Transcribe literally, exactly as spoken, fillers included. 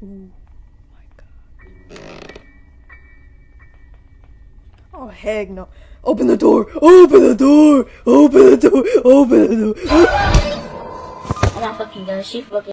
Oh my god. Oh heck no. Open the door! Open the door! Open the door! Open the door! I'm not fucking gonna shoot fucking